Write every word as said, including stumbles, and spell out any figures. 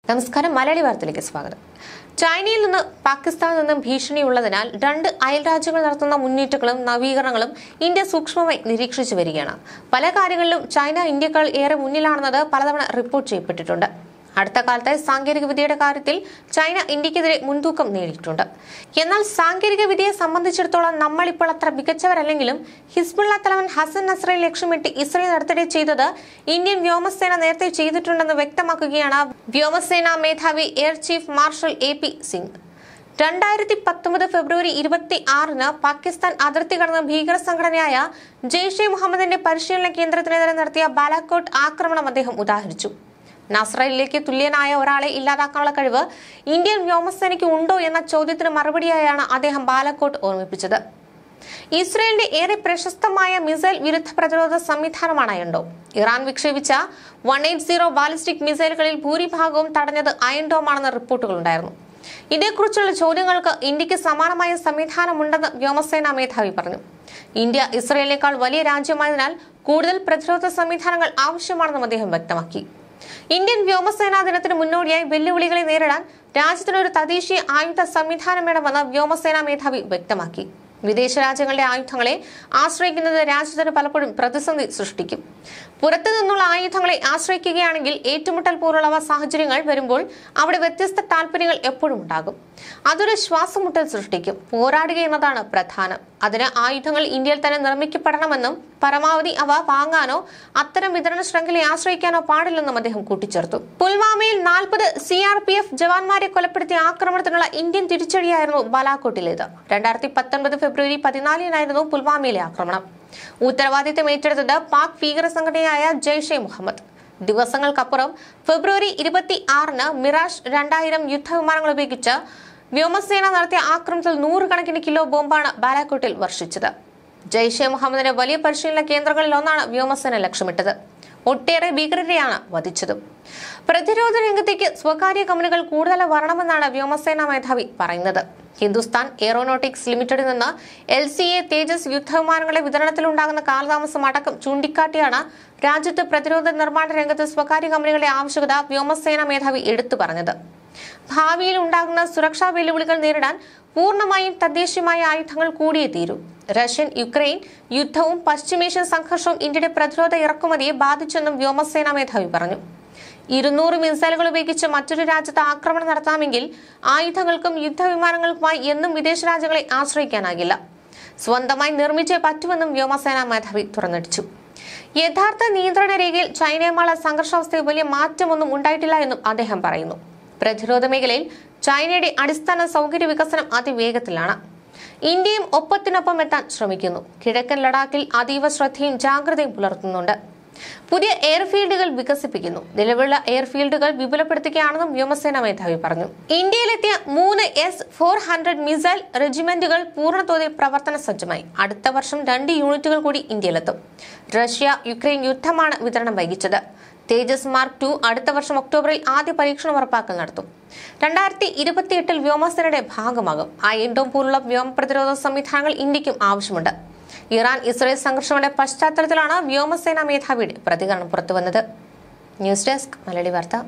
നമസ്കാരം. മലയാളി വാർത്തയിലേക്ക് സ്വാഗതം. ചൈനയിൽ നിന്ന് പാകിസ്ഥാനിൽ നിന്നും ഭീഷണിയുള്ളതിനാൽ രണ്ട് അയൽരാജ്യങ്ങൾ നടത്തുന്ന മുന്നേറ്റങ്ങളും നവീകരണങ്ങളും ഇന്ത്യ സൂക്ഷ്മമായി നിരീക്ഷിച്ചു വരികയാണ്. പല കാര്യങ്ങളിലും ചൈന ഇന്ത്യക്കാൾ ഏറെ മുന്നിലാണെന്നത് പലതവണ റിപ്പോർട്ട് ചെയ്യപ്പെട്ടിട്ടുണ്ട്. അടുത്ത കാലത്തെ സാങ്കേതിക വിദ്യയുടെ കാര്യത്തിൽ ചൈന ഇന്ത്യക്കെതിരെ മുൻതൂക്കം നേടിയിട്ടുണ്ട്. എന്നാൽ സാങ്കേതിക വിദ്യയെ സംബന്ധിച്ചിടത്തോളം നമ്മൾ ഇപ്പോൾ അത്ര മികച്ചവരല്ലെങ്കിലും ഹിസ്ബുള്ള തലവൻ ഹസൻ നസ്രയെ ലക്ഷ്യമിട്ട് ഇസ്രയേൽ അടുത്തിടെ ചെയ്തത് ഇന്ത്യൻ വ്യോമസേന നേരത്തെ ചെയ്തിട്ടുണ്ടെന്ന് വ്യക്തമാക്കുകയാണ് വ്യോമസേനാ മേധാവി air chief marshal A P Singh. രണ്ടായിരത്തി പത്തൊമ്പത് ഫെബ്രുവരി ഇരുപത്തി ആറിന് പാകിസ്ഥാൻ അതിർത്തി കടന്ന ഭീകര സംഘടനയായ ജെയ്ഷെ മുഹമ്മദിന്റെ പരിശീലന കേന്ദ്രത്തിനെതിരെ നടത്തിയ ബാലാക്കോട്ട് ആക്രമണം അദ്ദേഹം ഉദാഹരിച്ചു. നസ്രയിലേക്ക് തുല്യനായ ഒരാളെ ഇല്ലാതാക്കാനുള്ള കഴിവ് ഇന്ത്യൻ വ്യോമസേനയ്ക്ക് ഉണ്ടോ എന്ന ചോദ്യത്തിന് മറുപടിയായാണ് അദ്ദേഹം ബാലാക്കോട്ട് ഓർമ്മിപ്പിച്ചത്. ഇസ്രയേലിന്റെ ഏറെ പ്രശസ്തമായ മിസൈൽ വിരുദ്ധ പ്രതിരോധ സംവിധാനമാണ് അയൺഡോം. ഇറാൻ വിക്ഷേപിച്ച വൺ എയ്റ്റ് സീറോ ബാലിസ്റ്റിക് മിസൈലുകളിൽ ഭൂരിഭാഗവും തടഞ്ഞത് അയൺഡോമാണെന്ന റിപ്പോർട്ടുകളുണ്ടായിരുന്നു. ഇതേക്കുറിച്ചുള്ള ചോദ്യങ്ങൾക്ക് ഇന്ത്യക്ക് സമാനമായ സംവിധാനമുണ്ടെന്ന് വ്യോമസേനാ മേധാവി പറഞ്ഞു. ഇന്ത്യ ഇസ്രയേലിനേക്കാൾ വലിയ രാജ്യമായതിനാൽ കൂടുതൽ പ്രതിരോധ സംവിധാനങ്ങൾ ആവശ്യമാണെന്നും അദ്ദേഹം വ്യക്തമാക്കി. ഇന്ത്യൻ വ്യോമസേനാ ദിനത്തിന് മുന്നോടിയായി വെല്ലുവിളികളെ നേരിടാൻ രാജ്യത്തിന് ഒരു തദ്ദേശീയ ആയുധ സംവിധാനം വേണമെന്ന് വ്യോമസേനാ മേധാവി വ്യക്തമാക്കി. വിദേശ രാജ്യങ്ങളുടെ ആയുധങ്ങളെ ആശ്രയിക്കുന്നത് രാജ്യത്തിന് പലപ്പോഴും പ്രതിസന്ധി സൃഷ്ടിക്കും. പുറത്തു നിന്നുള്ള ആയുധങ്ങളെ ആശ്രയിക്കുകയാണെങ്കിൽ ഏറ്റുമുട്ടൽ പോലുള്ളവ സാഹചര്യങ്ങൾ വരുമ്പോൾ അവിടെ വ്യത്യസ്ത താല്പര്യങ്ങൾ എപ്പോഴും ഉണ്ടാകും. അതൊരു ശ്വാസമുട്ടൽ സൃഷ്ടിക്കും. പോരാടുക എന്നതാണ് പ്രധാനം. അതിന് ആയുധങ്ങൾ ഇന്ത്യയിൽ തന്നെ നിർമ്മിക്കപ്പെടണമെന്നും പരമാവധി അവ വാങ്ങാനോ അത്തരം വിതരണ ശൃംഖലയെ ആശ്രയിക്കാനോ പാടില്ലെന്നും അദ്ദേഹം കൂട്ടിച്ചേർത്തു. പുൽവാമയിൽ നാൽപ്പത് സി ആർ പി എഫ് ജവാന്മാരെ കൊലപ്പെടുത്തിയ ആക്രമണത്തിനുള്ള ഇന്ത്യൻ തിരിച്ചടിയായിരുന്നു ബാലാക്കോട്ടിലേത്. രണ്ടായിരത്തി പത്തൊൻപത് ഫെബ്രുവരി പതിനാലിനായിരുന്നു പുൽവാമയിലെ ആക്രമണം. ഉത്തരവാദിത്തം ഏറ്റെടുത്തത് പാക് ഭീകര സംഘടനയായ ജെയ്ഷെ മുഹമ്മദ്. ദിവസങ്ങൾക്കപ്പുറം ഫെബ്രുവരി ഇരുപത്തി ആറിന് മിറാഷ് രണ്ടായിരം യുദ്ധവിമാനങ്ങൾ ഉപയോഗിച്ച് വ്യോമസേന നടത്തിയ ആക്രമണത്തിൽ നൂറുകണക്കിന് കിലോ ബോംബാണ് ബാലാക്കോട്ടിൽ വർഷിച്ചത്. ജെയ്ഷെ മുഹമ്മദിന്റെ വലിയ പരിശീലന കേന്ദ്രങ്ങളിൽ ഒന്നാണ് വ്യോമസേന ലക്ഷ്യമിട്ടത്. ഒട്ടേറെ ഭീകരരെയാണ് വധിച്ചതും. പ്രതിരോധ രംഗത്തേക്ക് സ്വകാര്യ കമ്പനികൾ കൂടുതൽ വരണമെന്നാണ് വ്യോമസേനാ മേധാവി പറയുന്നത്. ഹിന്ദുസ്ഥാൻ എയറോനോട്ടിക്സ് ലിമിറ്റഡിൽ നിന്ന് എൽ സി എ തേജസ് യുദ്ധവിമാനങ്ങളുടെ വിതരണത്തിലുണ്ടാകുന്ന കാലതാമസം അടക്കം ചൂണ്ടിക്കാട്ടിയാണ് രാജ്യത്ത് പ്രതിരോധ നിർമ്മാണ രംഗത്ത് സ്വകാര്യ കമ്പനികളുടെ ആവശ്യകത വ്യോമസേനാ മേധാവി എടുത്തു പറഞ്ഞത്. ഭാവിയിൽ ഉണ്ടാകുന്ന സുരക്ഷാ വെല്ലുവിളികൾ നേരിടാൻ പൂർണ്ണമായും തദ്ദേശീയമായ ആയുധങ്ങൾ കൂടിയേ തീരൂ. റഷ്യൻ യുക്രൈൻ യുദ്ധവും പശ്ചിമേഷ്യൻ സംഘർഷവും ഇന്ത്യയുടെ പ്രതിരോധ ഇറക്കുമതിയെ ബാധിച്ചെന്നും വ്യോമസേനാ മേധാവി പറഞ്ഞു. ഇരുന്നൂറ് മിസൈലുകൾ ഉപയോഗിച്ച് മറ്റൊരു രാജ്യത്ത് ആക്രമണം നടത്താമെങ്കിൽ ആയുധങ്ങൾക്കും യുദ്ധവിമാനങ്ങൾക്കുമായി എന്നും വിദേശ രാജ്യങ്ങളെ ആശ്രയിക്കാനാകില്ല. സ്വന്തമായി നിർമ്മിച്ചേ പറ്റുമെന്നും വ്യോമസേനാ മേധാവി തുറന്നടിച്ചു. യഥാർത്ഥ നിയന്ത്രണ രേഖയിൽ ചൈനയുമായുള്ള സംഘർഷാവസ്ഥയിൽ വലിയ മാറ്റമൊന്നും ഉണ്ടായിട്ടില്ല എന്നും അദ്ദേഹം പറയുന്നു. പ്രതിരോധ മേഖലയിൽ ചൈനയുടെ അടിസ്ഥാന സൗകര്യ വികസനം അതിവേഗത്തിലാണ്. ഇന്ത്യയും ഒപ്പത്തിനൊപ്പം എത്താൻ ശ്രമിക്കുന്നു. കിഴക്കൻ ലഡാക്കിൽ അതീവ ശ്രദ്ധയും ജാഗ്രതയും പുലർത്തുന്നുണ്ട്. പുതിയ എയർഫീൽഡുകൾ വികസിപ്പിക്കുന്നു. നിലവിലുള്ള എയർഫീൽഡുകൾ വിപുലപ്പെടുത്തുകയാണെന്നും വ്യോമസേനാ മേധാവി പറഞ്ഞു. ഇന്ത്യയിലെത്തിയ മൂന്ന് എസ് ഫോർ ഹൺഡ്രഡ് മിസൈൽ റെജിമെന്റുകൾ പൂർണ്ണതോതിൽ പ്രവർത്തന സജ്ജമായി. അടുത്ത വർഷം രണ്ട് യൂണിറ്റുകൾ കൂടി ഇന്ത്യയിലെത്തും. റഷ്യ യുക്രൈൻ യുദ്ധമാണ് വിതരണം വൈകിച്ചത്. തേജസ് മാർക്ക് ടു അടുത്ത വർഷം ഒക്ടോബറിൽ ആദ്യ പരീക്ഷണം ഉറപ്പാക്കൽ നടത്തും. രണ്ടായിരത്തി ഇരുപത്തി എട്ടിൽ വ്യോമസേനയുടെ ഭാഗമാകും. അയൺഡോം പോലുള്ള വ്യോമ പ്രതിരോധ സംവിധാനങ്ങൾ ഇന്ത്യക്കും ആവശ്യമുണ്ട്. ഇറാൻ ഇസ്രയേൽ സംഘർഷങ്ങളുടെ പശ്ചാത്തലത്തിലാണ് വ്യോമസേനാ മേധാവിയുടെ പ്രതികരണം പുറത്തുവന്നത്. ന്യൂസ് ഡെസ്ക് മലയാളി വാർത്ത.